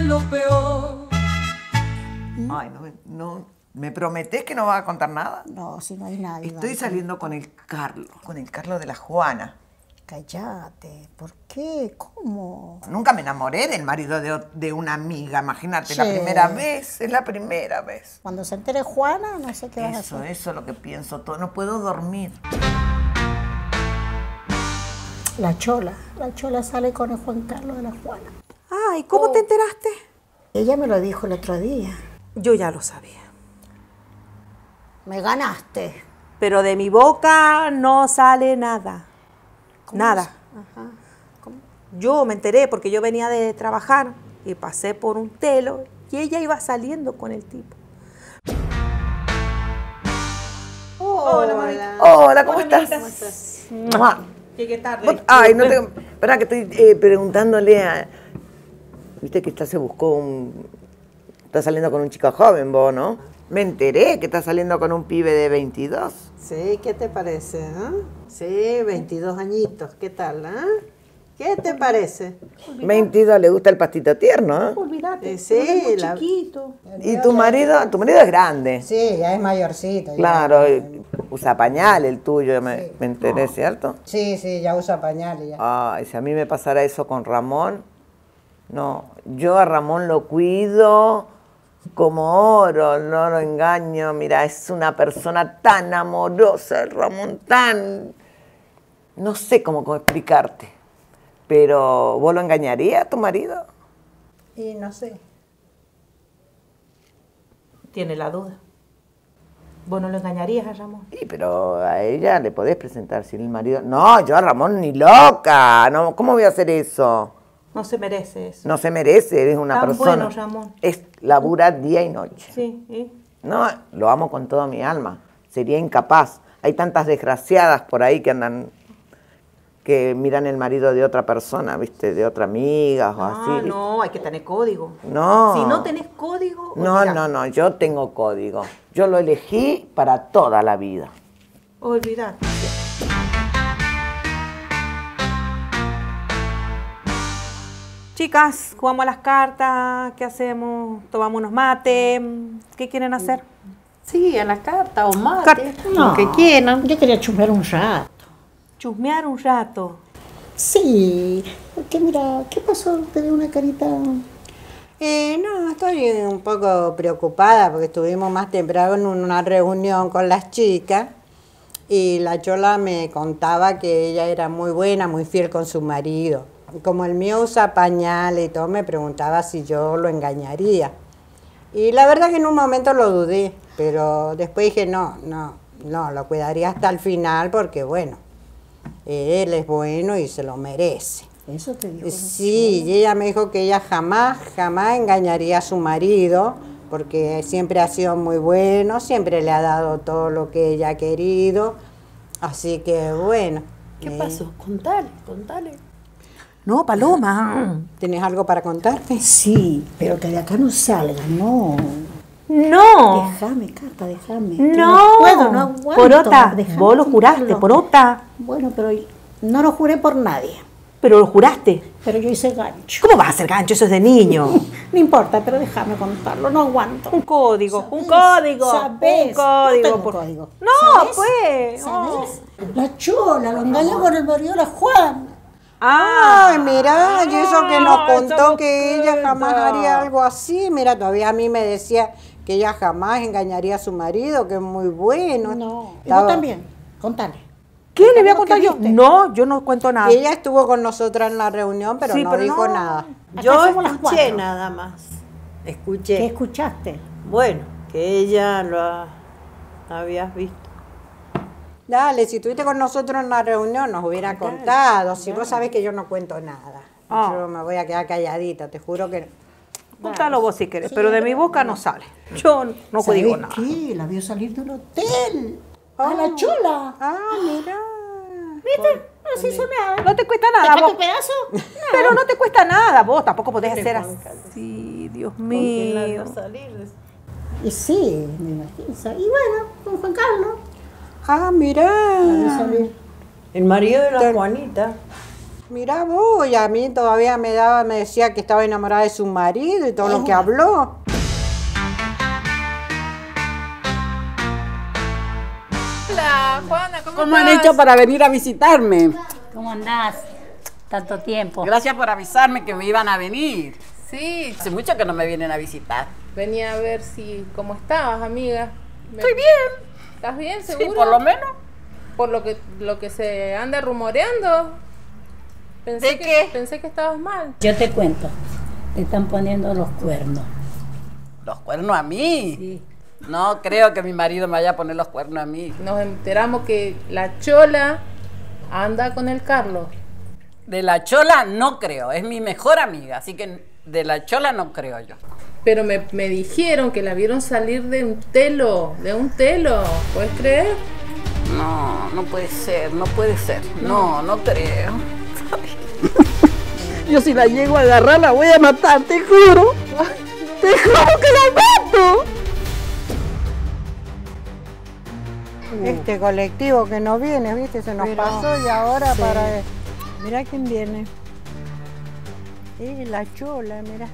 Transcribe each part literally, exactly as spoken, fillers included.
lo peor. Ay, no, no, ¿me prometés que no vas a contar nada? No, si no hay nadie. Estoy vale. saliendo con el Carlos, con el Carlos de la Juana. Cállate, ¿por qué? ¿Cómo? Nunca me enamoré del marido de, de una amiga, imagínate, Sí. la primera vez, es la primera vez. Cuando se entere Juana, no sé qué vas a Eso, hacer. eso es lo que pienso todo, no puedo dormir. La Chola, la Chola sale con el Juan Carlos de la Juana. Ay, ¿cómo te enteraste? Ella me lo dijo el otro día. Yo ya lo sabía. Me ganaste. Pero de mi boca no sale nada. Nada. Ajá. ¿Cómo? Yo me enteré porque yo venía de trabajar y pasé por un telo y ella iba saliendo con el tipo. Hola, Hola, ¿cómo estás? ¿Cómo estás? Mua. Llegué tarde. Vos- Ay, no te... Espera, que estoy eh, preguntándole a... Viste que está, se buscó un... Está saliendo con un chico joven vos, ¿no? Me enteré que está saliendo con un pibe de veintidós. Sí, ¿qué te parece? ¿Eh? Sí, veintidós añitos, ¿qué tal? Eh? ¿Qué te parece? veintidós, le gusta el pastito tierno, ¿eh? Olvídate, Eh, sí, lo ves muy la- chiquito. ¿Y tu marido? Tu marido es grande. Sí, ya es mayorcito. ya. Claro, eh, usa pañal el tuyo, me, me enteré, ¿cierto? Sí, sí, ya usa pañales ya. Ay, si a mí me pasara eso con Ramón, no, yo a Ramón lo cuido como oro, no lo engaño. Mira, es una persona tan amorosa, el Ramón, tan... No sé cómo, cómo explicarte, pero ¿vos lo engañarías a tu marido? Y no sé. Tiene la duda. ¿Vos no lo engañarías a Ramón? Sí, pero a ella le podés presentar sin el marido. No, yo a Ramón ni loca, no, ¿cómo voy a hacer eso? No se merece eso. No se merece, es una Tan persona. bueno, Ramón. Es labura día y noche. Sí, ¿y? No, lo amo con toda mi alma. Sería incapaz. Hay tantas desgraciadas por ahí que andan, que miran el marido de otra persona, ¿viste? De otra amiga o Ah, así. ¿viste? no, hay que tener código. No. Si no tenés código... No, olvidá. no, no, yo tengo código. Yo lo elegí para toda la vida. Olvidate. Chicas, jugamos a las cartas, ¿qué hacemos? ¿Tomamos unos mates? ¿Qué quieren hacer? Sí, a la carta o mate, Carta. lo que quieran. Yo quería chumbear un rato. Chusmear un rato. Sí, porque mira, ¿qué pasó? Te veo una carita... Eh, no, estoy un poco preocupada porque estuvimos más temprano en una reunión con las chicas y la Chola me contaba que ella era muy buena, muy fiel con su marido. Como el mío usa pañales y todo, me preguntaba si yo lo engañaría. Y la verdad que en un momento lo dudé, pero después dije, no, no, no, lo cuidaría hasta el final porque, bueno, él es bueno y se lo merece. Eso te dijo. Sí, y ella me dijo que ella jamás, jamás engañaría a su marido, porque siempre ha sido muy bueno, siempre le ha dado todo lo que ella ha querido. Así que, bueno. ¿Qué eh, pasó? Contale, contale. No, Paloma. ¿Tenés algo para contarme? Sí, pero que de acá no salga, no. No. Déjame, Carta, déjame. Que No. puedo, no aguanto. Porota, Déjame vos lo juraste, contarlo. porota. Bueno, pero no lo juré por nadie. Pero lo juraste. Pero yo hice gancho. ¿Cómo vas a hacer gancho? Eso es de niño. No importa, pero déjame contarlo, no aguanto. Un código, un ¿Sabés? código. ¿Sabés? Un código. No tengo por- código. No, ¿Sabés? pues. ¿Sabes? La Chola lo engañó con el marido de la Juana. Ay, mirá, y eso que nos contó estamos que ella jamás quedas. haría algo así. Mira, todavía a mí me decía que ella jamás engañaría a su marido, que es muy bueno. No. Y Estaba- vos también, contale. ¿Qué le voy a lo que contar yo? viste. No, yo no cuento nada. Y ella estuvo con nosotras en la reunión, pero Sí, no pero dijo no. nada. Acá Yo somos las escuché cuatro. nada más. ¿Qué Escuché. escuchaste? Bueno, que ella lo ha- habías visto. Dale, si estuviste con nosotros en la reunión nos hubiera contado. Si vos sabés que yo no cuento nada. Ah. Yo me voy a quedar calladita, te juro que... Contalo vos si querés, pero de mi boca no sale. Yo no ¿Sabés digo nada. qué? La vio salir de un hotel. A Oh. la Chola. Ah, mira. ¿Viste? No se hizo nada. No te cuesta ¿Te nada, falta vos. un pedazo? Pero no te cuesta nada, vos tampoco podés hacer así, Dios mío. salir? Y sí, me imagino. Y bueno, con Juan Carlos. Ah, La vio mira. salir. El marido de la Te- Juanita. Mirá vos, y a mí todavía me daba, me decía que estaba enamorada de su marido y todo lo que habló. Hola, Juana, ¿cómo, ¿Cómo estás? han hecho para venir a visitarme? ¿Cómo andás? Tanto tiempo. Gracias por avisarme que me iban a venir. Sí, Hace mucho que no me vienen a visitar. venía a ver si cómo estabas, amiga. Me- Estoy bien. ¿Estás bien, seguro? Sí, por lo menos. Por lo que lo que se anda rumoreando. Pensé ¿De que, qué? Pensé que estabas mal. Yo te cuento, te están poniendo los cuernos. ¿Los cuernos a mí? Sí. No creo que mi marido me vaya a poner los cuernos a mí. Nos enteramos que la Chola anda con el Carlos. De la Chola no creo, es mi mejor amiga, así que de la Chola no creo yo. Pero me, me dijeron que la vieron salir de un telo, de un telo. ¿Puedes creer? No, no puede ser, no puede ser. No, no creo. Yo si la llego a agarrar la voy a matar, te juro. Te juro que la mato. Este colectivo que no viene, ¿viste? Se nos Pero- pasó y ahora Sí. para... Mira quién viene. Eh, la Chola, mira.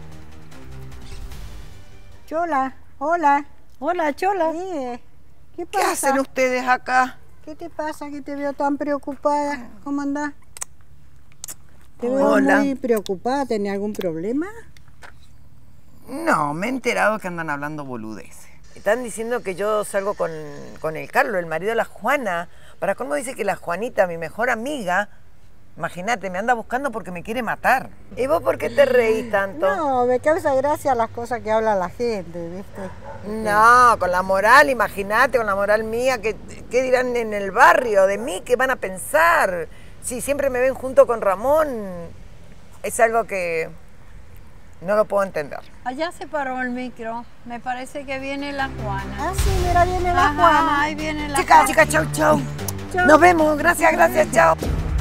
Chola, hola. Hola, Chola. Eh, ¿Qué ¿Qué pasa? hacen ustedes acá? ¿Qué te pasa que te veo tan preocupada? ¿Cómo andás? Te veo Hola. muy preocupada. ¿Tenés algún problema? No, me he enterado que andan hablando boludeces. Están diciendo que yo salgo con, con el Carlos, el marido de la Juana. Para colmo dice que la Juanita, mi mejor amiga, imagínate, me anda buscando porque me quiere matar. ¿Y vos por qué te reís tanto? No, me causa gracia las cosas que habla la gente, ¿viste? No, con la moral, imagínate, con la moral mía, ¿qué, qué dirán en el barrio de mí? ¿Qué van a pensar? Si siempre me ven junto con Ramón, es algo que no lo puedo entender. Allá se paró el micro. Me parece que viene la Juana. Ah, sí, mira, viene la Ajá, Juana. ahí viene la Chicas, Juana. chicas, chau, chau. Nos vemos, gracias, gracias, chao.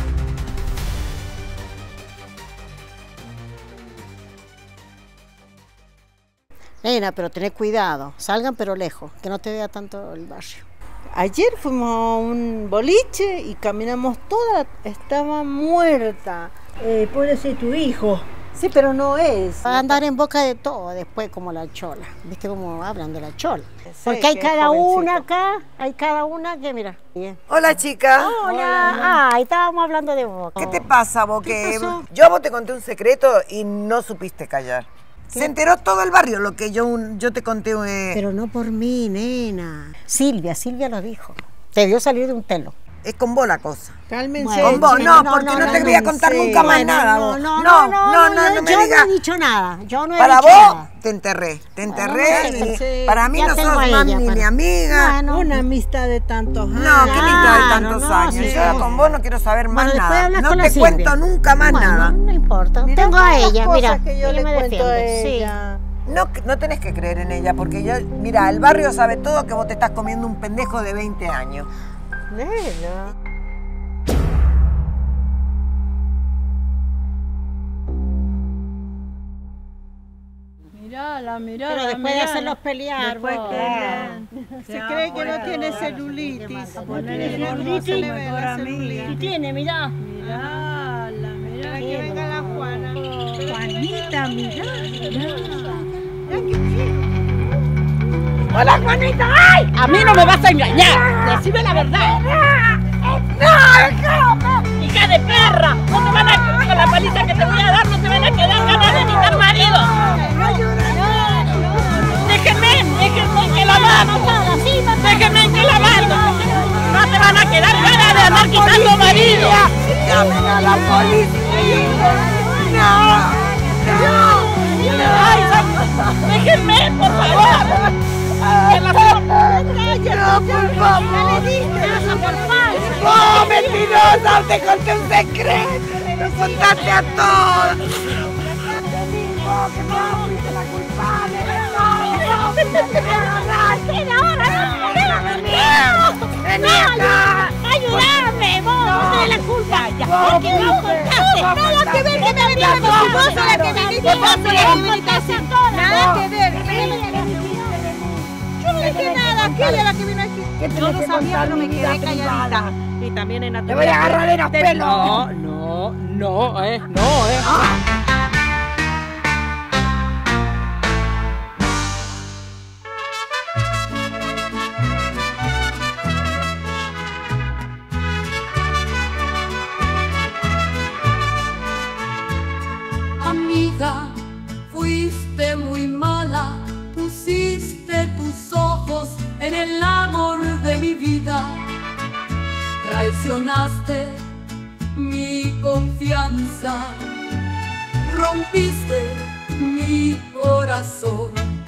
Nena, pero tened cuidado. Salgan pero lejos, que no te vea tanto el barrio. Ayer fuimos a un boliche y caminamos toda, estaba muerta. Eh, puede ser tu hijo. Sí, pero no es. Va a andar en boca de todo después como la Chola. ¿Viste cómo hablan de la Chola? Sí, Porque hay que es cada una jovencito. acá, hay cada una que mira. Bien. Hola, chica. Hola. Ah, ahí estábamos hablando de vos. ¿Qué te pasa, vos? ¿Qué Que pasó? yo a vos te conté un secreto y no supiste callar. Se enteró todo el barrio lo que yo, yo te conté. eh, Pero no por mí, nena. Silvia, Silvia lo dijo. Te vio salir de un telo. Es con vos la cosa. Cálmense. Bueno, Con vos, chica, no, porque no, te voy a contar nunca más Bueno, nada. no, vos. no, no, no, no, no, no me yo digas. no he dicho nada. Yo no he Para dicho vos nada. te enterré, te Bueno, enterré no, y sí, para mí ya no tengo sos a más ella, ni para- mi amiga. Bueno, Una amistad de tantos años. No, qué linda de Claro, tantos no, años. sí. Yo con vos no quiero saber más Bueno, después nada. hablas No con la te Silvia. cuento nunca más Bueno, nada. No importa. Mirá Tengo a todas las ella, cosas mira. que yo ella le me cuento a defiende. Sí. ella. No, no tenés que creer en ella, porque yo, mira, el barrio sabe todo que vos te estás comiendo un pendejo de veinte años. Nena. Mirala, mirala. Pero despude mirala. hacerlos pelear, Después vos. que la- se cree que no tiene celulitis. No se le ve la celulitis. Y tiene, mirá. Mirala, mirala que venga la Juana. Juanita, mirá. ¡Hola, Juanita! ¡Ay! A mí no me vas a engañar. Decime la verdad. ¡No, hija de perra! No te van a, con la paliza que te voy a dar, no te van a quedar ganas de quitar marido. Déjenme, déjenme que la mando. Déjenme que la mando. No te van a quedar ganas de andar quitando marido. ¡Llamen a la policía! ¡No! ¡No! Ay, déjenme, por favor. Que la- ¡No, por favor! ¡No, mentirosa! ¡Te conté un secreto! ¡Lo contaste a todos! ¡Te digo que no fuiste la culpable! ¡No! ¡Vení acá! ¡Ayúdame, vos! No tenés la culpa. Porque no contaste. Nada que ver que me venía a decir vos a la que viniste, vos a la que viniste a decir. Nada que ver. Yo no dije nada, aquella es la que vino aquí. Yo no sabía, pero me quedé calladita. Y también en la Te voy a agarrar de los pelos. No, no. no, no, eh, no, eh. Amiga, fuiste muy mala, pusiste tus ojos en el amor de mi vida, traicionaste mi confianza, rompiste mi corazón.